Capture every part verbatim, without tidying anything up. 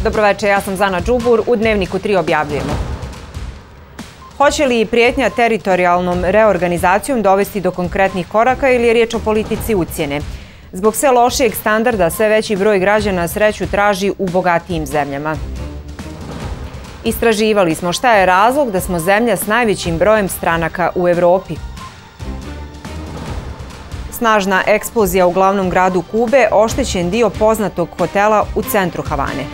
Dobroveče, ja sam Zana Đubur, u Dnevniku tri objavljujemo. Hoće li prijetnja teritorijalnom reorganizacijom dovesti do konkretnih koraka ili je riječ o politici ucjene? Zbog sve lošijeg standarda sve veći broj građana sreću traži u bogatijim zemljama. Istraživali smo šta je razlog da smo zemlja s najvećim brojem stranaka u Evropi. Snažna eksplozija u glavnom gradu Kube, oštećen dio poznatog hotela u centru Havane.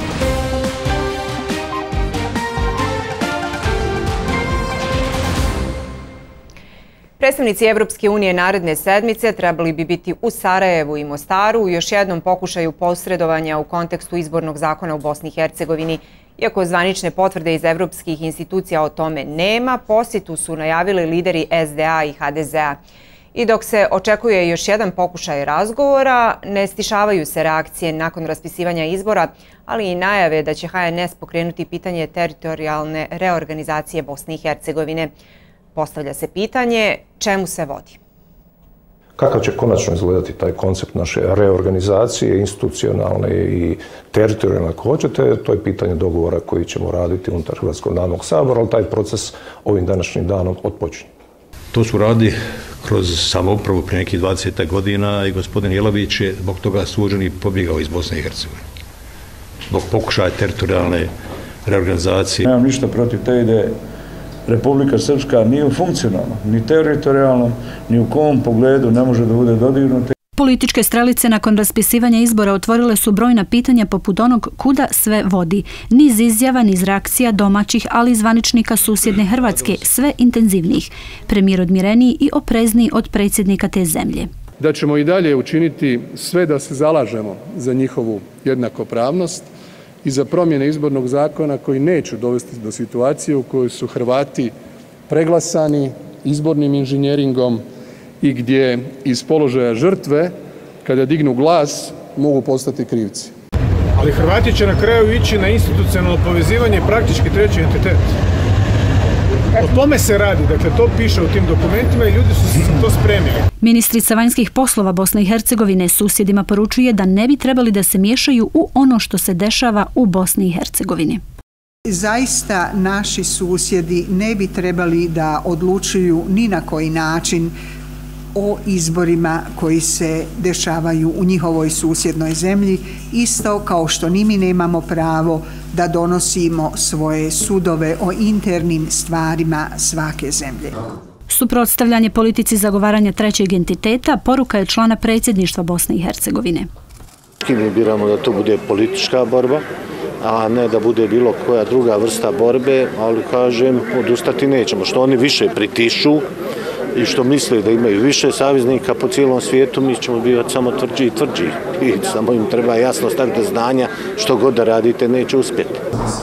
Predstavnici Evropske unije naredne sedmice trebali bi biti u Sarajevu i Mostaru u još jednom pokušaju posredovanja u kontekstu izbornog zakona u Bosni i Hercegovini. Iako zvanične potvrde iz evropskih institucija o tome nema, posjetu su najavili lideri S D A i H D Z A. I dok se očekuje još jedan pokušaj razgovora, ne stišavaju se reakcije nakon raspisivanja izbora, ali i najave da će H N S pokrenuti pitanje teritorijalne reorganizacije Bosne i Hercegovine. Postavlja se pitanje čemu se vodi. Kakav će konačno izgledati taj koncept naše reorganizacije, institucionalne i teritorijalne, ako hoćete, to je pitanje dogovora koji ćemo raditi unutar Hrvatskog narodnog sabora, ali taj proces ovim današnjim danom otpočinje. To su radi kroz samoupravu prije nekih dvadeset godina i gospodin Jelavić je zbog toga suđen i pobjegao iz Bosne i Hercegovine. Zbog pokušaja teritorijalne reorganizacije. Nemam ništa protiv te ideje. Republika Srpska nije funkcionalna, ni teritorijalno, ni u kom pogledu ne može da bude dodirnuta. Političke strelice nakon raspisivanja izbora otvorile su brojna pitanja poput onog kuda sve vodi. Niz izjava, niz reakcija domaćih, ali i zvaničnika susjedne Hrvatske, sve intenzivnijih. Premijer odmjereniji i oprezniji od predsjednika te zemlje. Da ćemo i dalje učiniti sve da se zalažemo za njihovu jednakopravnost i za promjene izbornog zakona koji neće dovesti do situacije u kojoj su Hrvati preglasani izbornim inženjeringom i gdje iz položaja žrtve, kada dignu glas, mogu postati krivci. Ali Hrvati će na kraju ići na institucionalno povezivanje praktički treći entitet. O tome se radi, dakle to piše u tim dokumentima i ljudi su se za to spremili. Ministrica vanjskih poslova Bosne i Hercegovine susjedima poručuje da ne bi trebali da se miješaju u ono što se dešava u Bosni i Hercegovini. Zaista naši susjedi ne bi trebali da odlučuju ni na koji način o izborima koji se dešavaju u njihovoj susjednoj zemlji, isto kao što ni mi nemamo pravo da donosimo svoje sudove o internim stvarima svake zemlje. Suprotstavljanje politici zagovaranja trećeg entiteta poruka je člana predsjedništva Bosne i Hercegovine. Mi biramo da to bude politička borba, a ne da bude bilo koja druga vrsta borbe, ali kažem, odustati nećemo. Što oni više pritišu i što misle da imaju više saveznika po cijelom svijetu, mi ćemo biti samo tvrđi i tvrđi. I samo im treba jasno staviti do znanja što god da radite neće uspjeti.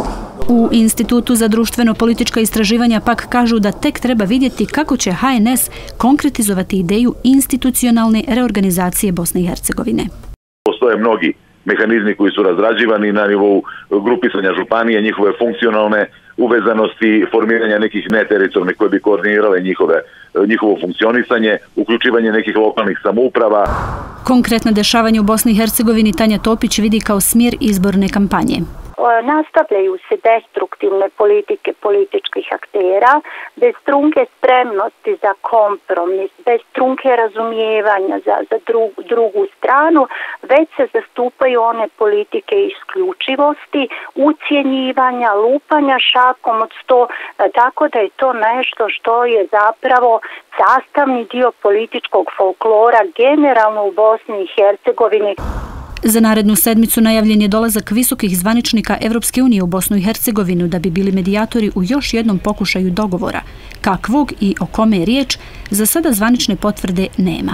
U Institutu za društveno-politička istraživanja pak kažu da tek treba vidjeti kako će H N S konkretizovati ideju institucionalne reorganizacije Bosne i Hercegovine. Postoje mnogi mehanizmi koji su razrađivani na nivou grupisanja županije, njihove funkcionalne uvezanosti, formiranja nekih neteritorijalnih koje bi koordinirale njihove, njihovo funkcionisanje, uključivanje nekih lokalnih samouprava. Konkretna dešavanja u Bosni i Hercegovini Tanja Topić vidi kao smjer izborne kampanje. Nastavljaju se destruktivne politike političkih aktera, bez trunke spremnosti za kompromis, bez trunke razumijevanja za, za dru, drugu stranu, već se zastupaju one politike isključivosti, ucjenjivanja, lupanja šakom od sto, tako da je to nešto što je zapravo sastavni dio političkog folklora generalno u Bosni i Hercegovini. Za narednu sedmicu najavljen je dolazak visokih zvaničnika Evropske unije u Bosnu i Hercegovinu da bi bili medijatori u još jednom pokušaju dogovora. Kakvog i o kome je riječ, za sada zvanične potvrde nema.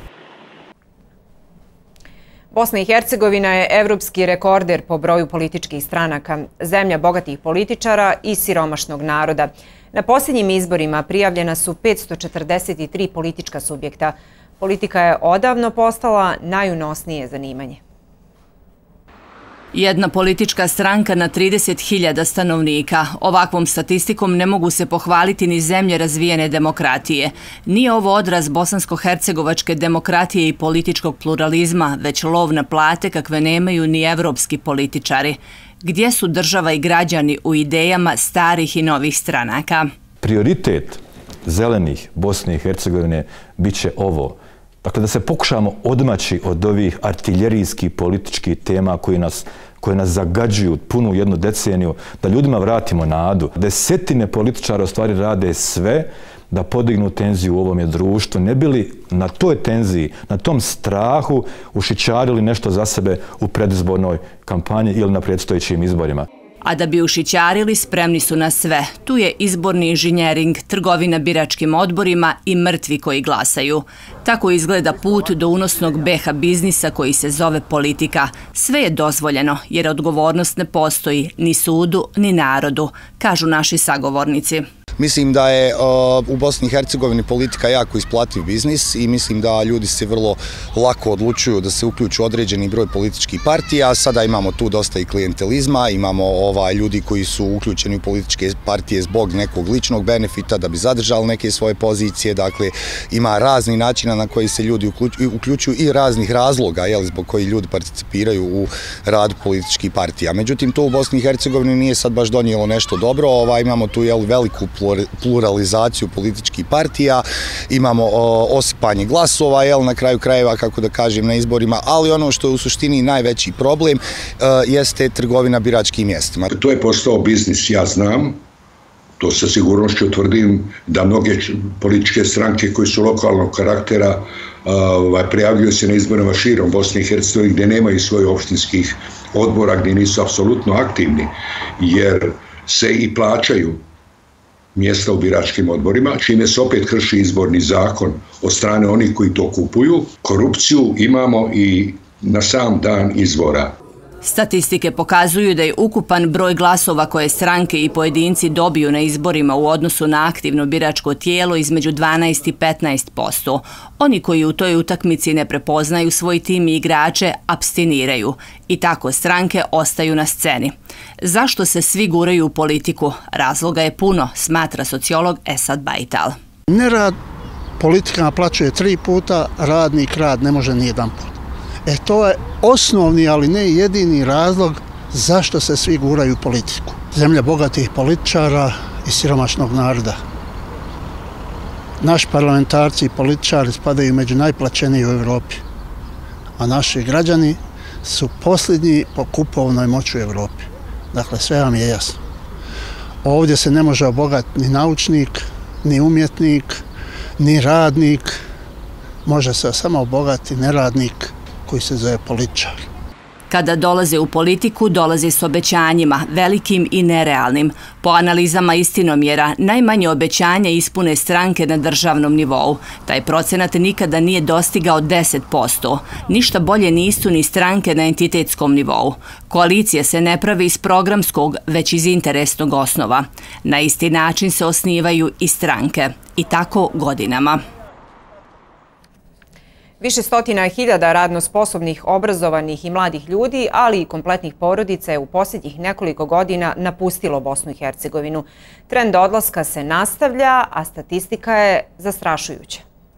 Bosna i Hercegovina je evropski rekorder po broju političkih stranaka, zemlja bogatih političara i siromašnog naroda. Na posljednjim izborima prijavljena su petsto četrdeset tri politička subjekta. Politika je odavno postala najunosnije zanimanje. Jedna politička stranka na trideset hiljada stanovnika. Ovakvom statistikom ne mogu se pohvaliti ni zemlje razvijene demokratije. Nije ovo odraz bosansko-hercegovačke demokratije i političkog pluralizma, već lov na plate kakve nemaju ni evropski političari. Gdje su država i građani u idejama starih i novih stranaka? Prioritet zelenih Bosne i Hercegovine bit će ovo. Dakle, da se pokušamo odmaći od ovih artiljerijskih političkih tema koji nas koje nas zagađuju punu jednu deceniju, da ljudima vratimo nadu. Desetine političara u stvari rade sve da podignu tenziju u ovom društvu. Ne bili na toj tenziji, na tom strahu ušićarili nešto za sebe u predizbornoj kampanji ili na predstojećim izborima. A da bi ušićarili, spremni su na sve. Tu je izborni inženjering, trgovina biračkim odborima i mrtvi koji glasaju. Tako izgleda put do unosnog B H biznisa koji se zove politika. Sve je dozvoljeno jer odgovornost ne postoji ni sudu ni narodu, kažu naši sagovornici. Mislim da je u Bosni i Hercegovini politika jako isplativ biznis i mislim da ljudi se vrlo lako odlučuju da se uključu određeni broj političkih partija. Sada imamo tu dosta i klijentelizma, imamo ljudi koji su uključeni u političke partije zbog nekog ličnog benefita da bi zadržali neke svoje pozicije. Dakle, ima razni načina na koji se ljudi uključuju i raznih razloga zbog koji ljudi participiraju u radu političkih partija. Međutim, to u Bosni i Hercegovini nije sad baš donijelo nešto dobro. Imamo tu veliku pluralizaciju političkih partija, imamo osipanje glasova, jel, na kraju krajeva, kako da kažem, na izborima, ali ono što je u suštini najveći problem jeste trgovina biračkim mjestima. To je postao biznis, ja znam, to sa sigurnošću tvrdim da mnoge političke stranke koji su lokalnog karaktera prijavljuju se na izborima širom Bosne i Hercegovine gdje nemaju svojih opštinskih odbora, gdje nisu apsolutno aktivni, jer se i plaćaju mjesta u biračkim odborima, čime se opet krši izborni zakon od strane onih koji to kupuju. Korupciju imamo i na sam dan izbora. Statistike pokazuju da je ukupan broj glasova koje stranke i pojedinci dobiju na izborima u odnosu na aktivno biračko tijelo između dvanaest i petnaest posto. Oni koji u toj utakmici ne prepoznaju svoj tim i igrače, apstiniraju i tako stranke ostaju na sceni. Zašto se svi guraju u politiku? Razloga je puno, smatra sociolog Esad Bajtal. Nerad politika naplaćuje tri puta, radnik rad ne može ni jedan put. E to je osnovni, ali ne jedini razlog zašto se svi guraju u politiku. Zemlja bogatih političara i siromašnog naroda. Naši parlamentarci i političari spadaju među najplaćeniji u Evropi, a naši građani su posljednji po kupovnoj moći u Evropi. Dakle, sve vam je jasno. Ovdje se ne može obogatiti ni naučnik, ni umjetnik, ni radnik. Može se samo obogatiti neradnik koji se zove političar. Kada dolaze u politiku, dolaze s obećanjima, velikim i nerealnim. Po analizama Istinomjera, najmanje obećanja ispune stranke na državnom nivou. Taj procenat nikada nije dostigao deset posto. Ništa bolje nisu ni stranke na entitetskom nivou. Koalicija se ne pravi iz programskog, već iz interesnog osnova. Na isti način se osnivaju i stranke. I tako godinama. Više stotina hiljada radno sposobnih, obrazovanih i mladih ljudi, ali i kompletnih porodica je u posljednjih nekoliko godina napustilo Bosnu i Hercegovinu. Trend odlaska se nastavlja, a statistika je zastrašujuća.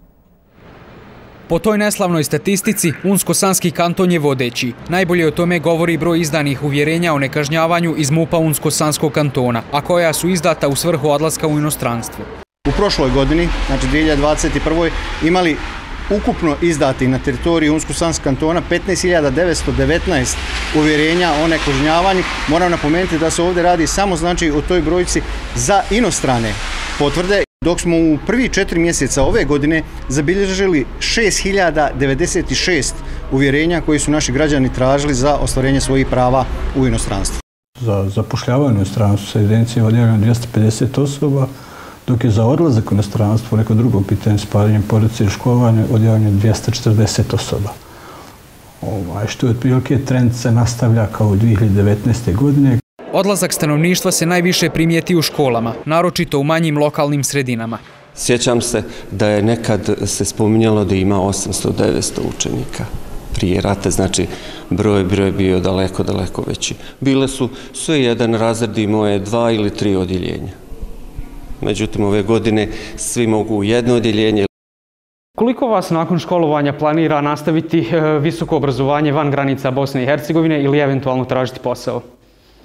Po toj neslavnoj statistici, Unsko-Sanski kanton je vodeći. Najbolje o tome govori broj izdanih uvjerenja o nekažnjavanju iz MUP-a Unsko-Sanskog kantona, a koja su izdata u svrhu odlaska u inostranstvo. U prošloj godini, znači dvije hiljade dvadeset prve. imali ukupno izdati na teritoriji Unsko-Sanskog kantona petnaest hiljada devetsto devetnaest uvjerenja o nekažnjavanju. Moram napomenuti da se ovdje radi samo znači o toj brojci za inostrane potvrde, dok smo u prvi četiri mjeseca ove godine zabilježili šest hiljada devedeset šest uvjerenja koji su naši građani tražili za ostvarenje svojih prava u inostranstvu. Za zapošljavanje u inostranstvu sa evidencijom odjavljeno dvjesto pedeset osoba, dok je za odlazak u inostranstvo, neko drugo pitanje, spajanjem porodice i školovanja, odjavljeno dvjesto četrdeset osoba. Što je otprilike trend se nastavlja kao u dvije hiljade devetnaeste. godine. Odlazak stanovništva se najviše primijeti u školama, naročito u manjim lokalnim sredinama. Sjećam se da je nekad se spominjalo da ima osamsto do devetsto učenika. Prije rata, znači broj broj bio daleko, daleko veći. Bile su sve jedan razred, imao je dva ili tri odjeljenja. Međutim, ove godine svi mogu u jedno odjeljenje. Koliko vas nakon školovanja planira nastaviti visoko obrazovanje van granica Bosne i Hercegovine ili eventualno tražiti posao?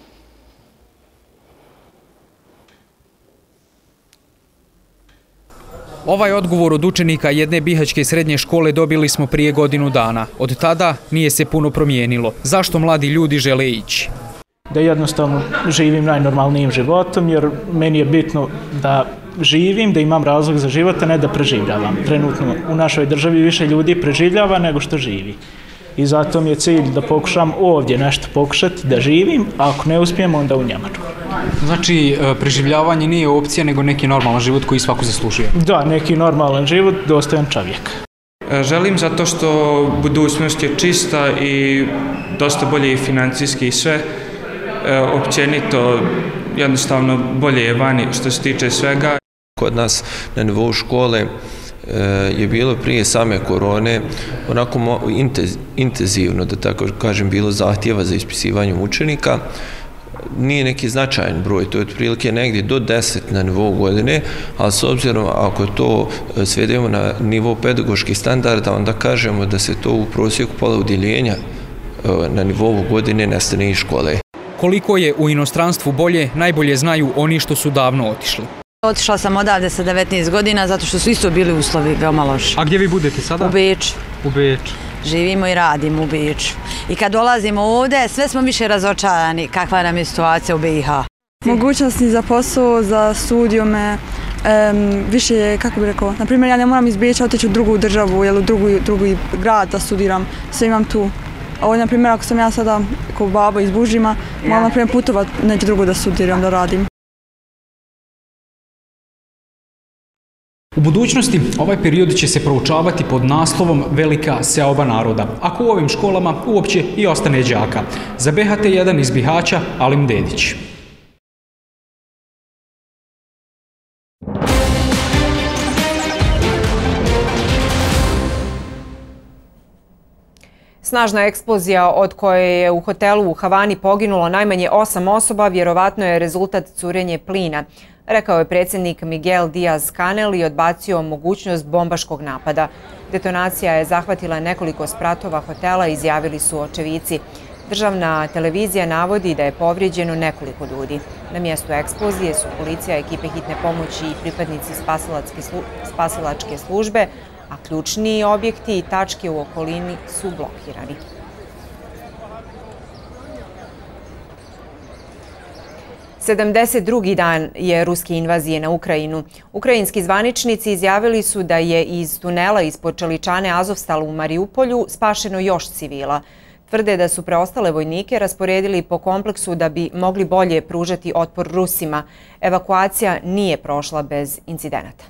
Ovaj odgovor od učenika jedne bihaćke srednje škole dobili smo prije godinu dana. Od tada nije se puno promijenilo. Zašto mladi ljudi žele ići? Da jednostavno živim najnormalnijim životom, jer meni je bitno da živim, da imam razlog za život, a ne da preživljavam. Trenutno u našoj državi više ljudi preživljava nego što živi. I zato mi je cilj da pokušam ovdje nešto pokušati, da živim, a ako ne uspijem, onda u Njemačku. Znači, preživljavanje nije opcija, nego neki normalan život koji svako zaslužuje. Da, neki normalan život, dostojan čovjek. Želim zato što budućnost je čista i dosta bolje i financijski i sve. Općenito, jednostavno bolje je vani što se tiče svega. Kod nas na nivou škole je bilo prije same korone onako intenzivno, da tako kažem, bilo zahtjeva za ispisivanjem učenika. Nije neki značajan broj, to je otprilike negdje do deset na nivou godine, ali s obzirom ako to svedemo na nivou pedagoških standarda, onda kažemo da se to u prosjeku pola udjeljenja na nivou godine nestane iz škole. Koliko je u inostranstvu bolje, najbolje znaju oni što su davno otišli. Otišla sam odavde sa devetnaest godina zato što su isto bili uslovi veoma loši. A gdje vi budete sada? U Beču. U Beču. Živimo i radimo u Beču. I kad dolazimo ovdje, sve smo više razočarani kakva nam je situacija u B i H. Mogućnosti za posao, za studijume, više je, kako bih rekao, na primjer ja ne moram iz Beča otići u drugu državu ili u drugi grad da studiram, sve imam tu. A ovdje, na primjer, ako sam ja sada kao babo iz Bužima, moram, na primjer, putovati neću drugo da studiram, da radim. U budućnosti ovaj period će se proučavati pod naslovom Velika seoba naroda, ako u ovim školama uopće i ostane đaka. Za B H T jedan iz Bihaća, Alim Dedić. Snažna eksplozija od koje je u hotelu u Havani poginulo najmanje osam osoba vjerovatno je rezultat curenja plina, rekao je predsjednik Miguel Díaz-Canel i odbacio mogućnost bombaškog napada. Detonacija je zahvatila nekoliko spratova hotela, izjavili su očevici. Državna televizija navodi da je povrijeđeno nekoliko ljudi. Na mjestu eksplozije su policija, ekipe hitne pomoći i pripadnici spasilačke službe, a ključni objekti i tačke u okolini su blokirani. sedamdeset drugi dan je ruske invazije na Ukrajinu. Ukrajinski zvaničnici izjavili su da je iz tunela ispod čeličane Azovstal u Mariupolju spašeno još civila. Tvrde da su preostale vojnike rasporedili po kompleksu da bi mogli bolje pružati otpor Rusima. Evakuacija nije prošla bez incidenata.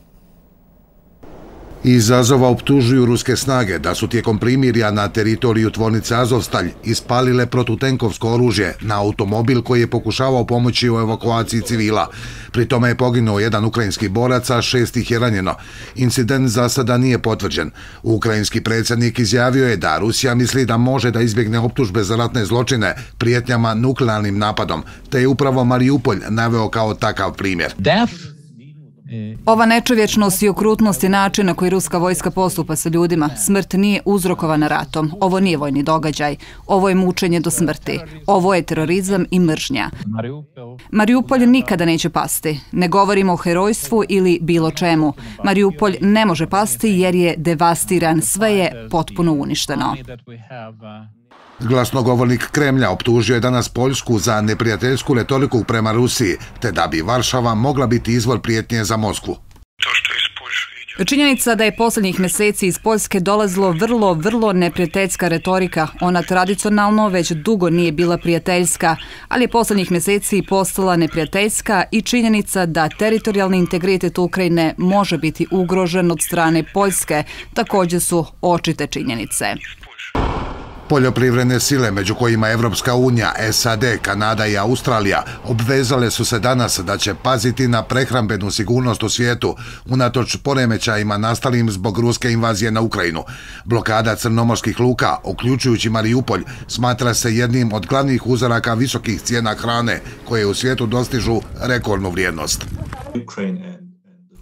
Iz Azova optužuju ruske snage da su tijekom primirja na teritoriju tvornice Azovstalj ispalile protutenkovsko oružje na automobil koji je pokušavao pomoći u evakuaciji civila. Pri tome je poginuo jedan ukrajinski borac, a šest ih je ranjeno. Incident za sada nije potvrđen. Ukrajinski predsjednik izjavio je da Rusija misli da može da izbjegne optužbe za ratne zločine prijetnjama nuklearnim napadom, te je upravo Mariupolj naveo kao takav primjer. Ova nečovječnost i okrutnost je način na koji ruska vojska postupa sa ljudima. Smrt nije uzrokovana ratom. Ovo nije vojni događaj. Ovo je mučenje do smrti. Ovo je terorizam i mržnja. Mariupolj nikada neće pasti. Ne govorimo o herojstvu ili bilo čemu. Mariupolj ne može pasti jer je devastiran. Sve je potpuno uništeno. Glasnogovornik Kremlja optužio je danas Poljsku za neprijateljsku retoriku prema Rusiji, te da bi Varšava mogla biti izvor prijetnje za Moskvu. Činjenica da je posljednjih mjeseci iz Poljske dolazilo vrlo, vrlo neprijateljska retorika. Ona tradicionalno već dugo nije bila prijateljska, ali je posljednjih mjeseci postala neprijateljska i činjenica da teritorijalni integritet Ukrajine može biti ugrožen od strane Poljske također su očite činjenice. Poljoprivredne sile, među kojima Evropska unija, S A D, Kanada i Australija, obvezale su se danas da će paziti na prehrambenu sigurnost u svijetu, unatoč poremećajima nastalim zbog ruske invazije na Ukrajinu. Blokada crnomorskih luka, uključujući Mariupolj, smatra se jednim od glavnih uzoraka visokih cijena hrane, koje u svijetu dostižu rekordnu vrijednost.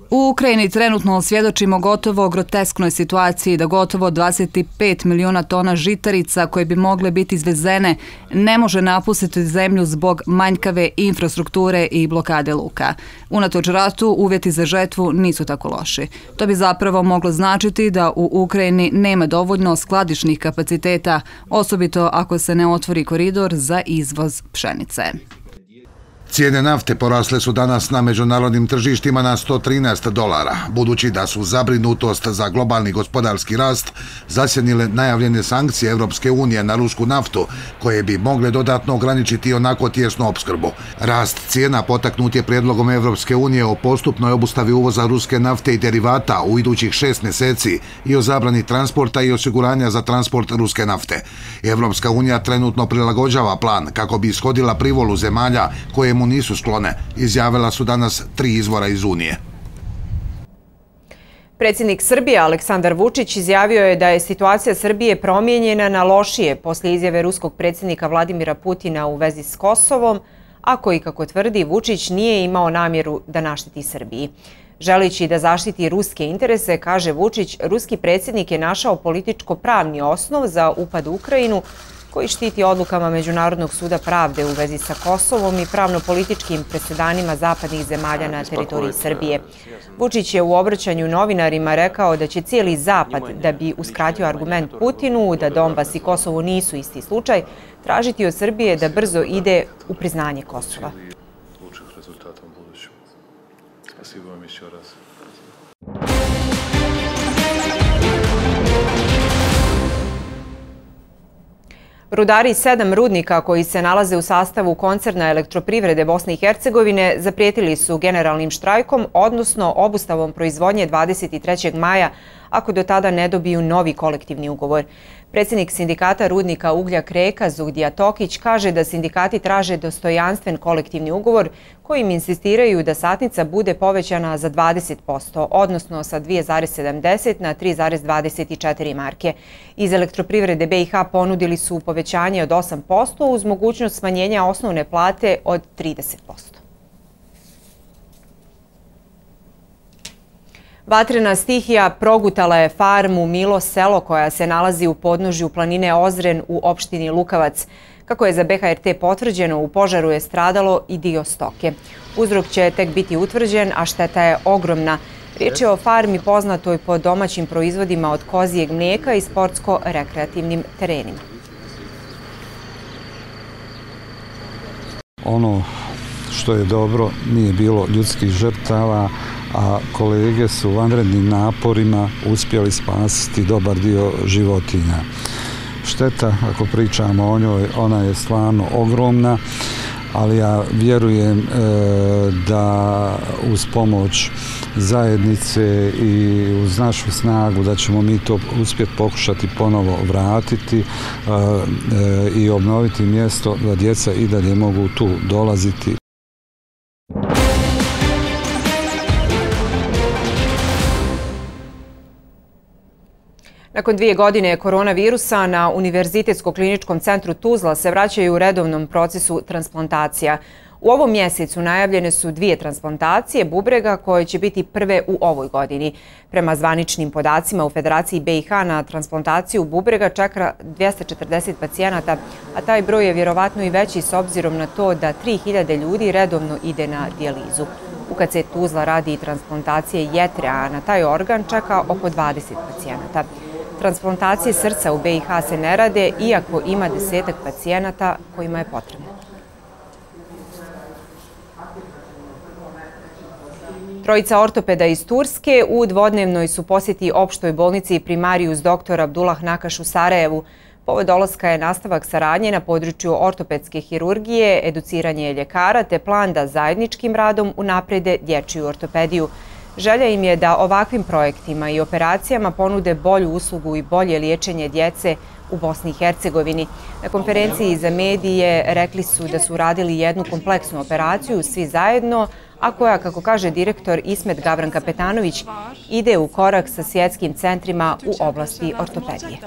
U Ukrajini trenutno svjedočimo gotovo grotesknoj situaciji da gotovo dvadeset pet miliona tona žitarica koje bi mogle biti izvezene ne može napustiti zemlju zbog manjkave infrastrukture i blokade luka. Unatoč ratu, uvjeti za žetvu nisu tako loši. To bi zapravo moglo značiti da u Ukrajini nema dovoljno skladišnih kapaciteta, osobito ako se ne otvori koridor za izvoz pšenice. Cijene nafte porasle su danas na međunarodnim tržištima na sto trinaest dolara, budući da su zabrinutost za globalni gospodarski rast zasjenile najavljene sankcije Evropske unije na rusku naftu, koje bi mogle dodatno ograničiti onako tijesnu opskrbu. Rast cijena potaknut je prijedlogom Evropske unije o postupnoj obustavi uvoza ruske nafte i derivata u idućih šest mjeseci i o zabrani transporta i osiguranja za transport ruske nafte. Evropska unija trenutno prilagođava plan kako bi ishodila privolu zemalja koje mu nisu sklone, izjavila su danas tri izvora iz Unije. Predsjednik Srbije Aleksandar Vučić izjavio je da je situacija Srbije promijenjena na lošije poslije izjave ruskog predsjednika Vladimira Putina u vezi s Kosovom, a koji, kako tvrdi, Vučić nije imao namjeru da našteti Srbiji. Želeći da zaštiti ruske interese, kaže Vučić, ruski predsjednik je našao političko-pravni osnov za upad u Ukrajinu, koji štiti odlukama Međunarodnog suda pravde u vezi sa Kosovom i pravno-političkim presedanima zapadnih zemalja na teritoriji Srbije. Vučić je u obraćanju novinarima rekao da će cijeli Zapad, da bi uskratio argument Putinu da Donbas i Kosovo nisu isti slučaj, tražiti od Srbije da brzo ide u priznanje Kosova. Rudari sedam rudnika koji se nalaze u sastavu koncerna Elektroprivrede Bosne i Hercegovine zaprijetili su generalnim štrajkom, odnosno obustavom proizvodnje dvadeset trećeg maja, ako do tada ne dobiju novi kolektivni ugovor. Predsjednik sindikata rudnika uglja Kreka Zugdija Tokić kaže da sindikati traže dostojanstven kolektivni ugovor kojim insistiraju da satnica bude povećana za dvadeset posto, odnosno sa dvije zarez sedamdeset na tri zarez dvadeset četiri marke. Iz Elektroprivrede B i H ponudili su povećanje od osam posto uz mogućnost smanjenja osnovne plate od trideset posto. Vatrena stihija progutala je farmu Milo Selo koja se nalazi u podnožju planine Ozren u opštini Lukavac. Kako je za B H R T potvrđeno, u požaru je stradalo i dio stoke. Uzrok će tek biti utvrđen, a šteta je ogromna. Riječ je o farmi poznatoj po domaćim proizvodima od kozijeg mlijeka i sportsko-rekreativnim terenima. Ono što je dobro, nije bilo ljudskih žrtava, a kolege su vanrednim naporima uspjeli spasiti dobar dio životinja. Šteta, ako pričamo o njoj, ona je stvarno ogromna, ali ja vjerujem e, da uz pomoć zajednice i uz našu snagu da ćemo mi to uspjeti pokušati ponovo vratiti e, e, i obnoviti mjesto da djeca i dalje mogu tu dolaziti. Nakon dvije godine koronavirusa na Univerzitetskom kliničkom centru Tuzla se vraćaju u redovnom procesu transplantacija. U ovom mjesecu najavljene su dvije transplantacije bubrega koje će biti prve u ovoj godini. Prema zvaničnim podacima u Federaciji B i H na transplantaciju bubrega čeka dvjesto četrdeset pacijenata, a taj broj je vjerovatno i veći s obzirom na to da tri hiljade ljudi redovno ide na dijalizu. U K C Tuzla radi i transplantacije jetre, a na taj organ čeka oko dvadeset pacijenata. Transplantacije srca u B i H se ne rade, iako ima desetak pacijenata kojima je potrebno. Trojica ortopeda iz Turske u dvodnevnoj su posjeti opštoj bolnici Primarius doktor Abdullah Nakaš u Sarajevu. Povod dolaska je nastavak saradnje na području ortopedske hirurgije, educiranje ljekara te plan da zajedničkim radom unaprede dječju ortopediju. Želja im je da ovakvim projektima i operacijama ponude bolju uslugu i bolje liječenje djece u Bosni i Hercegovini. Na konferenciji za medije rekli su da su radili jednu kompleksnu operaciju svi zajedno, a koja, kako kaže direktor Ismet Gavran Kapetanović, ide u korak sa svjetskim centrima u oblasti ortopedije.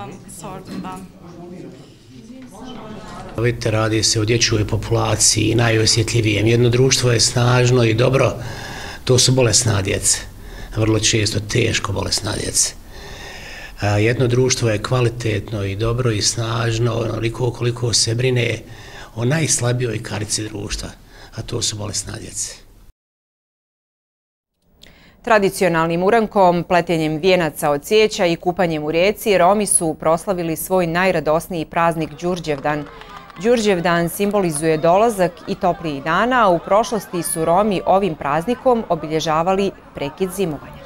Vidite, radi se o dječjoj populaciji, najosjetljivijem. Jedno društvo je snažno i dobro To su bolesna djeca, vrlo često teško bolesna djeca. Jedno društvo je kvalitetno i dobro i snažno onoliko koliko se brine o najslabijoj karici društva, a to su bolesna djeca. Tradicionalnim urankom, pletenjem vijenaca od cvijeća i kupanjem u rijeci, Romi su proslavili svoj najradosniji praznik Đurđevdan. Đurđevdan simbolizuje dolazak i toplijih dana, a u prošlosti su Romi ovim praznikom obilježavali prekid zimovanja.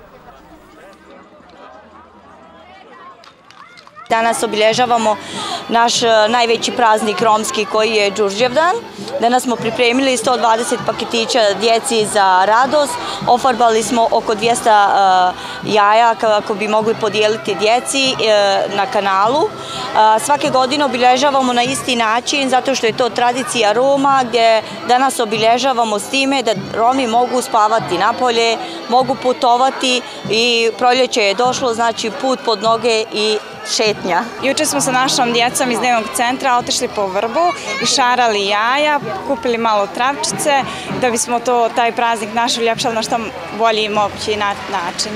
Danas obilježavamo naš najveći praznik romski koji je Đurđevdan. Danas smo pripremili sto dvadeset paketića djeci za radost. Ofarbali smo oko dvjesto jaja kako bi mogli podijeliti djeci na kanalu. Svake godine obilježavamo na isti način zato što je to tradicija Roma gdje danas obilježavamo s time da Romi mogu spavati napolje, mogu putovati i proljeće je došlo, znači put pod noge i šetnja. Juče smo sa našom djecom iz dnevnog centra otišli po vrbu i šarali jaja, kupili malo travčice da bismo to, taj praznik naš uljepšali na što bolji mogući način.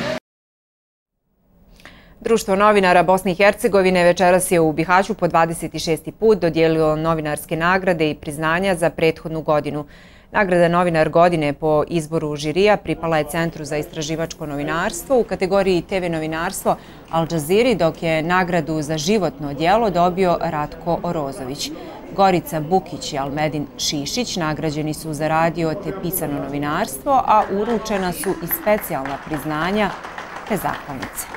Društvo novinara Bosne i Hercegovine večeras je u Bihaću po dvadeset šesti put dodijelilo novinarske nagrade i priznanja za prethodnu godinu. Nagrada Novinar godine po izboru žirija pripala je Centru za istraživačko novinarstvo u kategoriji te ve novinarstvo Al Džaziri, dok je nagradu za životno djelo dobio Ratko Orozović. Gorica Bukić i Almedin Šišić nagrađeni su za radio te pisano novinarstvo, a uručena su i specijalna priznanja te zahvalnice.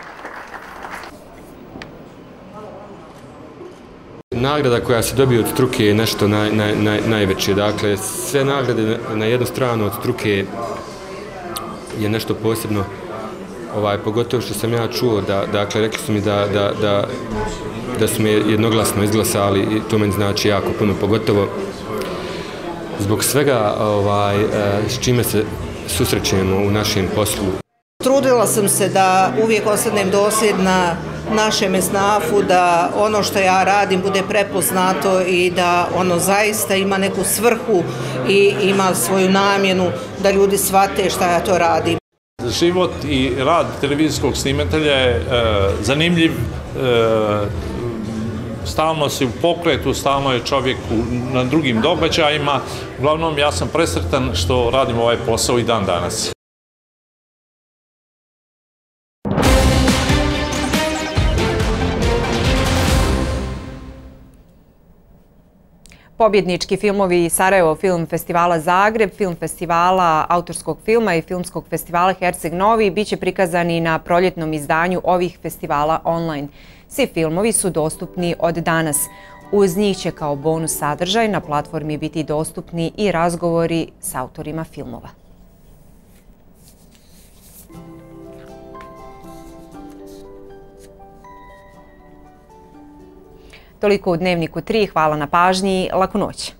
Nagrada koja se dobije od struke je nešto naj, naj, naj, najveće. Dakle, sve nagrade na jednu stranu od struke je nešto posebno, ovaj, pogotovo što sam ja čuo, da, dakle, rekli su mi da, da, da, da su me jednoglasno izglasali i to meni znači jako puno, pogotovo zbog svega ovaj, s čime se susrećemo u našem poslu. Trudila sam se da uvijek ostanem dosljedna našem esnafu, da ono što ja radim bude prepoznato i da ono zaista ima neku svrhu i ima svoju namjenu da ljudi shvate šta ja to radim. Život i rad televizijskog snimatelja je e, zanimljiv, e, stalno si u pokretu, stalno je čovjek u, na drugim događajima. Uglavnom, ja sam presretan što radim ovaj posao i dan danas. Pobjednički filmovi Sarajevo Film Festivala Zagreb, Film Festivala autorskog filma i Filmskog festivala Herceg Novi biće prikazani na proljetnom izdanju ovih festivala online. Svi filmovi su dostupni od danas. Uz njih će kao bonus sadržaj na platformi biti dostupni i razgovori s autorima filmova. Toliko u Dnevniku tri. Hvala na pažnji. Laku noć.